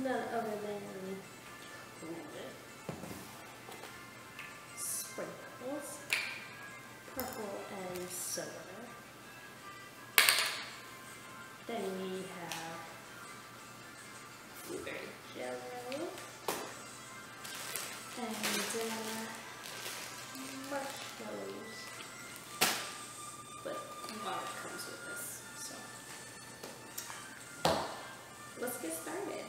none other than sprinkles, purple and silver. Then we have blueberry jello and marshmallows. But water comes with this, so let's get started.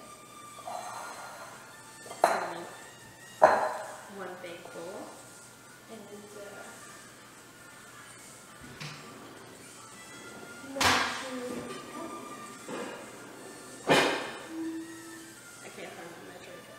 So, one big bowl and I can't find my measuring cup.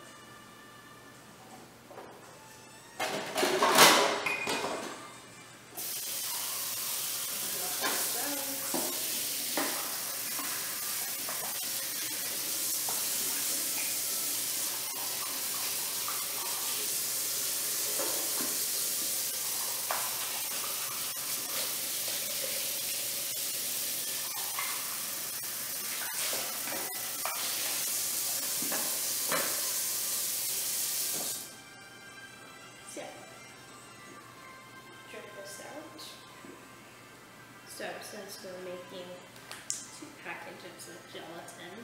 So since we're making 2 packages of gelatin,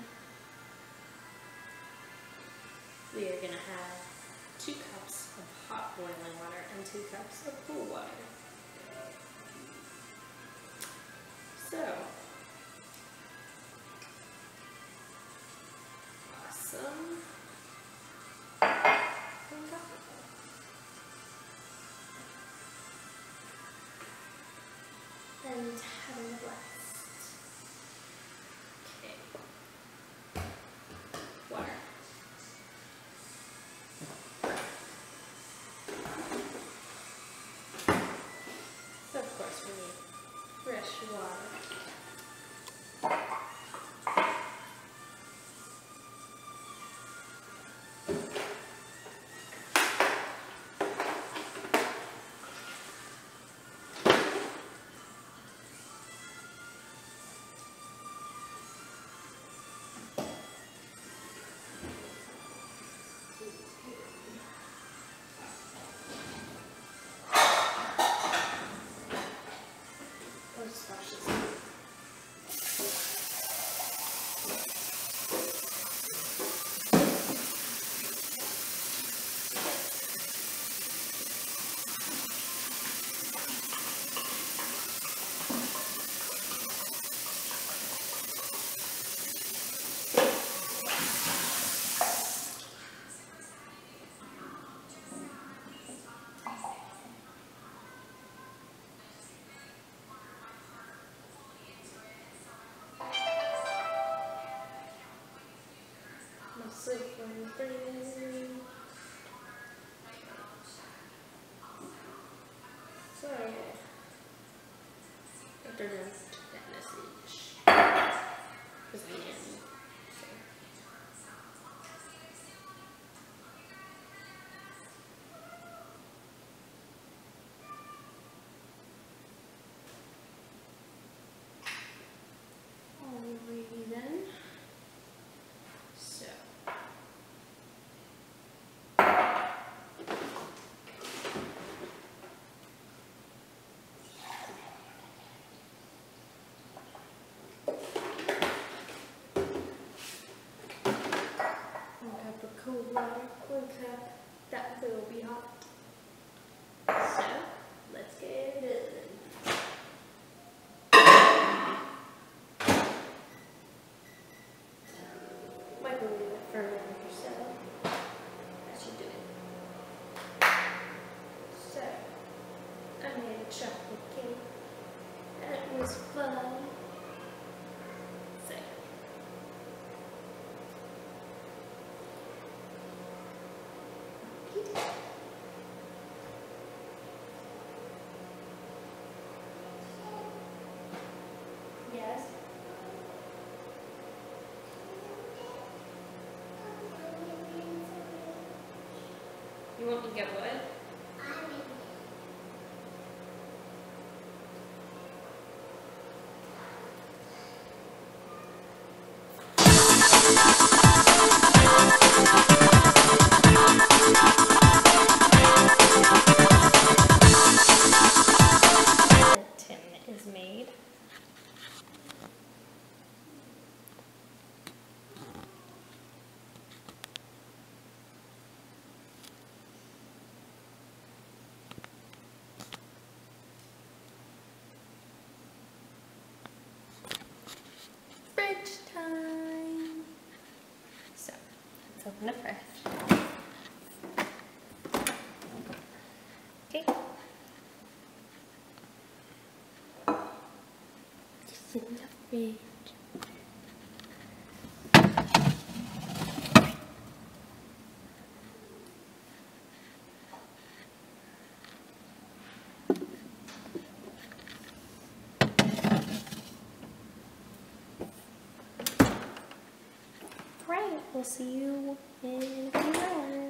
we are going to have 2 cups of hot boiling water and 2 cups of cool water. So, awesome. And having a blast. Okay. Water. So of course we need fresh water. Sorry, I don't know that message because I am. Alrighty then. So. Cold water, 1 cup, that will be hot. So, let's get it done. Microwave it for a minute or so. That should do it. So, I made a chocolate cake. That was fun. So, yes. You want me to get what? let's open it first. Okay. Just in the fridge. Right, we'll see you in a few hours.